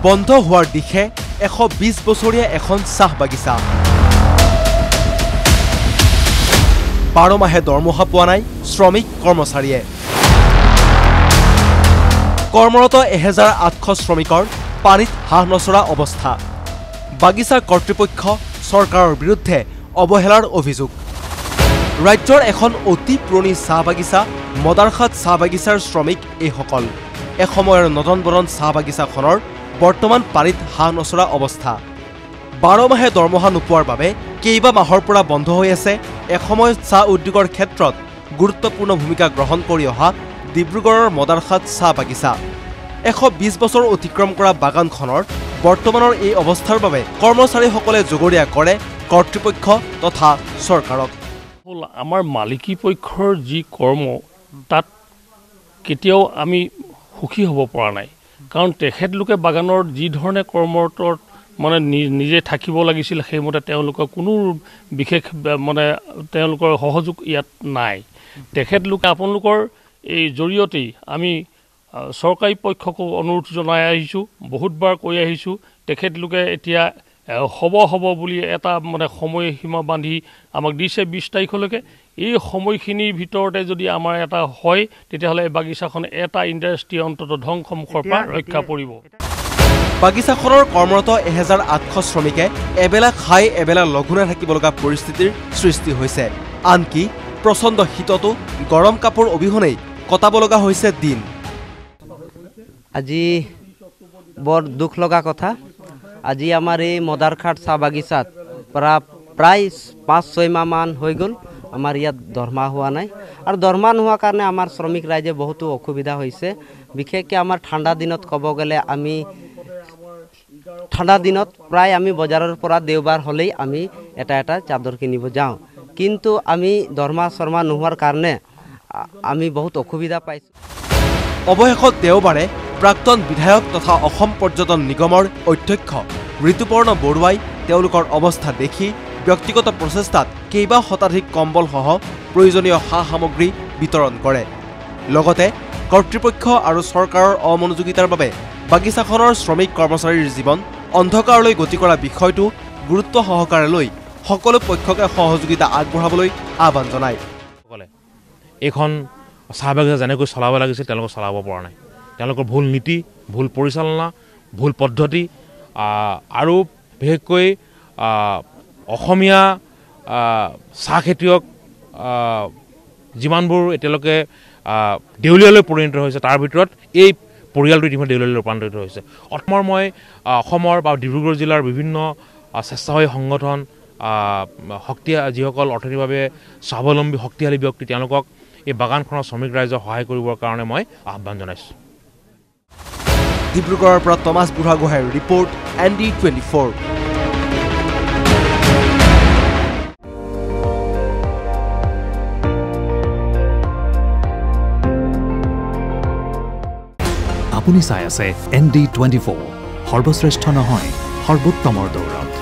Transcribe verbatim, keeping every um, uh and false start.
বন্ধ হোৱাৰ দিশে এশ বিশ বছৰীয়া এখন চাহ বাগিচা। বাৰ মাহে দৰমহা পোৱা নাই শ্ৰমিক কৰ্মচাৰীয়ে। কৰ্মৰত এহেজাৰ আঠশ শ্ৰমিকৰ পানীত হাঁহ নচৰা অৱস্থা। বাগিচাৰ কৰ্তৃপক্ষ চৰকাৰৰ বিৰুদ্ধে অৱহেলাৰ অভিযোগ। ৰাজ্যৰ এখন অতি পুৰণি চাহ বাগিচা মদাৰখাত চাহ বাগিচাৰ শ্ৰমিক এইসকল। এসময়ৰ নদন বদন চাহ বাগিচাখনৰ বৰ্তমান পানীত হাঁহ নচৰা অৱস্থা। বাৰ মাহে দৰমহা নোপোৱাৰ বাবে কেইবা মাহৰ পৰা বন্ধ হৈ আছে এসময়ত চাহ উদ্যোগৰ ক্ষেত্ৰত গুৰুত্বপূৰ্ণ ভূমিকা গ্ৰহণ কৰি অহা ডিব্ৰুগড়ৰ মদাৰখাত চাহ বাগিচা। এশ বিশ বছৰ অতিক্ৰম কৰা বাগানখনৰ বৰ্তমানৰ এই অৱস্থাৰ বাবে কৰ্মচাৰীসকলে জগৰীয়া কৰে কৰ্তৃপক্ষ তথা চৰকাৰক। আমাৰ মালিকী পক্ষৰ যি কৰ্ম তাত কেতিয়াও আমি সুখী হ'ব পৰা নাই, কাৰণ তেখেতলোকে বাগানৰ যি ধৰণে কৰ্মৰত মানে নিজে থাকিব লাগিছিল সেইমতে তেওঁলোকৰ কোনো বিশেষ মানে তেওঁলোকৰ সহযোগ ইয়াত নাই। তেখেতলোকে আপোনালোকৰ এই জৰিয়তেই আমি চৰকাৰী পক্ষকো অনুৰোধ জনাই আহিছোঁ, বহুতবাৰ কৈ আহিছোঁ। তেখেতলোকে এতিয়া হ'ব হ'ব বুলি এটা মানে সময়সীমা বান্ধি আমাক দিছে বিছ তাৰিখলৈকে। এই সময়খিনিৰ ভিতৰতে যদি আমাৰ এটা হয় তেতিয়াহ'লে এই বাগিচাখন এটা ইণ্ডাষ্ট্ৰী অন্তত ধ্বংসমুখৰ পৰা ৰক্ষা পৰিব। বাগিচাখনৰ কৰ্মৰত এহেজাৰ আঠশ শ্ৰমিকে এবেলা খাই এবেলা লঘোণে থাকিব লগা পৰিস্থিতিৰ সৃষ্টি হৈছে। আনকি প্ৰচণ্ড শীততো গৰম কাপোৰ অবিহনেই কটাব লগা হৈছে দিন। আজি বৰ দুখ লগা কথা। আজি আমাৰ এই মদাৰখাট চাহ বাগিচাত পৰা প্ৰায় পাঁচ ছয় মাহমান হৈ গ'ল আমাৰ ইয়াত দৰমহা হোৱা নাই। আৰু দৰমহা নোহোৱাৰ কাৰণে আমাৰ শ্ৰমিক ৰাইজে বহুতো অসুবিধা হৈছে। বিশেষকৈ আমাৰ ঠাণ্ডা দিনত ক'ব গ'লে আমি ঠাণ্ডা দিনত প্ৰায় আমি বজাৰৰ পৰা দেওবাৰ হ'লেই আমি এটা এটা চাদৰ কিনিব যাওঁ, কিন্তু আমি দৰমহা চৰমহা নোহোৱাৰ কাৰণে আমি বহুত অসুবিধা পাইছোঁ। অৱশেষত দেওবাৰে প্ৰাক্তন বিধায়ক তথা অসম পৰ্যটন নিগমৰ অধ্যক্ষ ঋতুপৰ্ণ বৰুৱাই তেওঁলোকৰ অৱস্থা দেখি ব্যক্তিগত প্ৰচেষ্টাত কেইবা শতাধিক কম্বলসহ প্ৰয়োজনীয় সা সামগ্ৰী বিতৰণ কৰে। লগতে কৰ্তৃপক্ষ আৰু চৰকাৰৰ অমনোযোগিতাৰ বাবে বাগিচাখনৰ শ্ৰমিক কৰ্মচাৰীৰ জীৱন অন্ধকাৰলৈ গতি কৰা বিষয়টো গুৰুত্ব সহকাৰে লৈ সকলো পক্ষকে সহযোগিতা আগবঢ়াবলৈ আহ্বান জনায়। এইখন চাহ বাগিচা যেনেকৈ চলাব লাগিছিল তেওঁলোকে চলাব পৰা নাই। তেওঁলোকৰ ভুল নীতি, ভুল পৰিচালনা, ভুল পদ্ধতি আৰু বিশেষকৈ অসমীয়া চাহ খেতিয়ক যিমানবোৰ এতিয়ালৈকে দেউলীয়ালৈ পৰিণত হৈছে তাৰ ভিতৰত এই পৰিয়ালটো ইতিমধ্যে দেউলীয়ালৈ ৰূপান্তৰিত হৈছে। অসমৰ মই অসমৰ বা ডিব্ৰুগড় জিলাৰ বিভিন্ন স্বেচ্ছাসেৱী সংগঠন, শক্তি যিসকল অৰ্থনৈতিকভাৱে স্বাৱলম্বী শক্তিশালী ব্যক্তি তেওঁলোকক এই বাগানখনৰ শ্ৰমিক ৰাইজক সহায় কৰিবৰ কাৰণে মই আহ্বান জনাইছোঁ। ডিব্ৰুগড়ৰ পৰা টমাছ বুঢ়াগোহাঁইৰ report, N D twenty four. আপুনি চাই আছে এন ডি টুৱেণ্টি ফ'ৰ, সৰ্বশ্ৰেষ্ঠ নহয় সৰ্বোত্তমৰ দৌৰ।